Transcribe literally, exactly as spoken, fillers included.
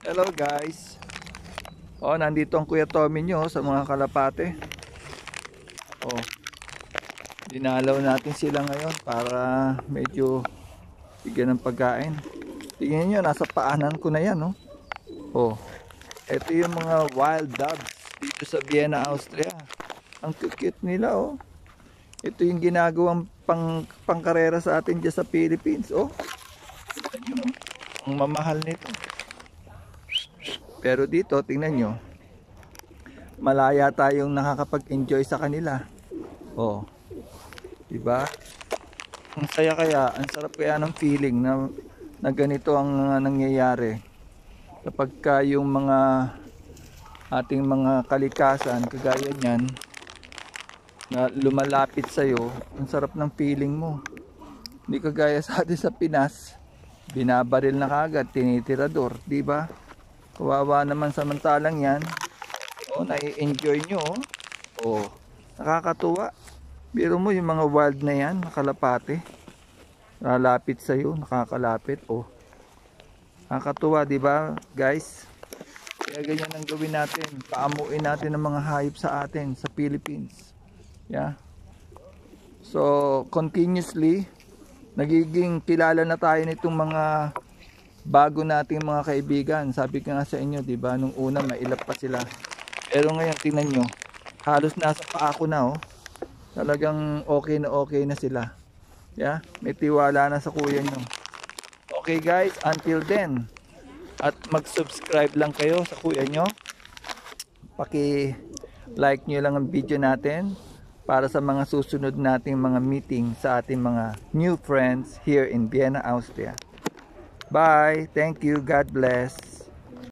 Hello guys. Oh, nandito ang Kuya Tommy nyo sa mga kalapate. Oh, dinalaw natin sila ngayon para medyo bigyan ng pagkain. Tingnan nyo, nasa paanan ko na yan, no? Oh, ito yung mga wild doves dito sa Vienna, Austria. Ang cute nila, oh. Ito yung ginagawang pang pangkarera sa atin dyan sa Philippines, oh. Ang mamahal nito. Pero dito, tingnan nyo, malaya tayong nakakapag-enjoy sa kanila. Oh, diba? Ang saya kaya, ang sarap kaya ng feeling na, na ganito ang uh, nangyayari. Kapag ka yung mga ating mga kalikasan, kagaya niyan, na lumalapit sa'yo, ang sarap ng feeling mo. Hindi kagaya sa atin sa Pinas, binabaril na kagad, tinitirador, diba? Kawawa naman samantalang yan. Oh, nai-enjoy nyo. Oh. Oh, nakakatuwa. Biro mo yung mga wild na yan, nakalapate. Lalapit sa'yo, nakakalapit. Oh. Nakakatuwa, di ba, guys? Kaya ganyan ang gawin natin. Paamuin natin ang mga hayop sa atin, sa Philippines. Yeah. So, continuously, nagiging kilala na tayo nitong mga bago nating mga kaibigan. Sabi ko nga sa inyo, di ba, nung una mailap pa sila. Pero ngayon tingnan nyo, halos nasa paa ko na, oh. Talagang okay na okay na sila. Yeah, may tiwala na sa kuya nyo. Okay guys, until then, at mag-subscribe lang kayo sa kuya nyo. Paki-like nyo lang ang video natin para sa mga susunod nating mga meeting sa ating mga new friends here in Vienna, Austria. Bye. Thank you. God bless.